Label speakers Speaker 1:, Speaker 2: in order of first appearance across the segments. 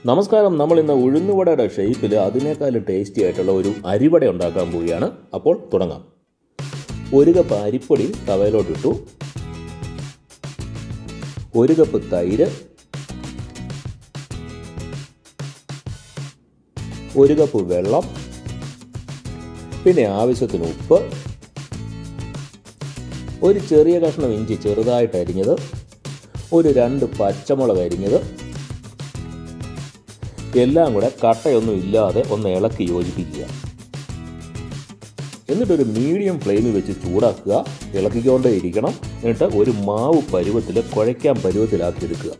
Speaker 1: നമസ്കാരം. നമ്മൾ ഇന്ന് ഉഴുന്നുവടയുടെ ഷേപ്പിൽ അതിനേക്കാൾ ടേസ്റ്റി ആയിട്ടുള്ള ഒരു അരിവട ഉണ്ടാക്കാൻ പോവുകയാണ്. അപ്പോൾ തുടങ്ങാം. ഒരു കപ്പ് അരിപ്പൊടി തവയിലോട്ടിട്ടു, ഒരു കപ്പ് തൈര്, ഒരു കപ്പ് വെള്ളം, പിന്നെ ആവശ്യത്തിന് ഉപ്പ്, ഒരു ചെറിയ കഷ്ണം ഇഞ്ചി ചെറുതായിട്ട് അരിഞ്ഞത്, ഒരു 2 പച്ചമുളക് അരിഞ്ഞത്, എല്ലാം കൂടെ കട്ടയൊന്നും ഇല്ലാതെ ഒന്ന് ഇളക്കി യോജിപ്പിക്കുക. എന്നിട്ടൊരു മീഡിയം ഫ്ലെയിമിൽ വെച്ച് ചൂടാക്കുക. ഇളക്കിക്കൊണ്ടേ ഇരിക്കണം. എന്നിട്ട് ഒരു മാവ് പരുവത്തിൽ കുഴയ്ക്കാൻ പരുവത്തിലാക്കി എടുക്കുക.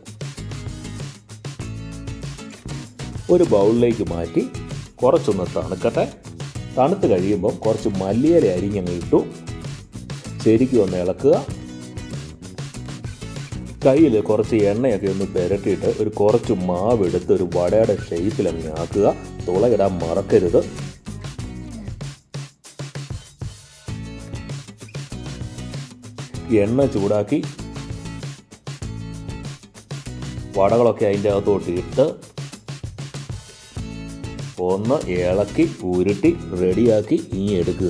Speaker 1: ഒരു ബൗളിലേക്ക് മാറ്റി കുറച്ചൊന്ന് തണുക്കട്ടെ. തണുത്ത് കഴിയുമ്പോൾ കുറച്ച് മല്ലിയില അരിഞ്ഞങ്ങ് ഇട്ടു ശരിക്കും ഒന്ന് ഇളക്കുക. കയ്യിൽ കുറച്ച് എണ്ണയൊക്കെ ഒന്ന് പുരട്ടിയിട്ട് ഒരു കുറച്ച് മാവ് എടുത്ത് ഒരു വടയുടെ ഷേപ്പിൽ അങ്ങ് ആക്കുക. തുളയിടാൻ മറക്കരുത്. എണ്ണ ചൂടാക്കി വടകളൊക്കെ അതിൻ്റെ അകത്തോട്ട് ഇട്ട് ഒന്ന് ഇളക്കി ഉരുട്ടി റെഡിയാക്കി ഇനി എടുക്കുക.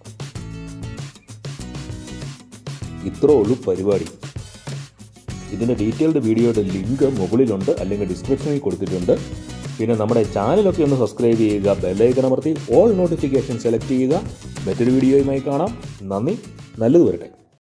Speaker 1: ഇത്രേ ഉള്ളൂ പരിപാടി. ഇതിൻ്റെ ഡീറ്റെയിൽഡ് വീഡിയോയുടെ ലിങ്ക് മുകളിലുണ്ട്, അല്ലെങ്കിൽ ഡിസ്ക്രിപ്ഷനിൽ കൊടുത്തിട്ടുണ്ട്. പിന്നെ നമ്മുടെ ചാനലൊക്കെ ഒന്ന് സബ്സ്ക്രൈബ് ചെയ്യുക, ബെല്ലൈക്കൺ അമർത്തി ഓൾ നോട്ടിഫിക്കേഷൻ സെലക്ട് ചെയ്യുക. മറ്റൊരു വീഡിയോയുമായി കാണാം. നന്ദി. നല്ലത് വരട്ടെ.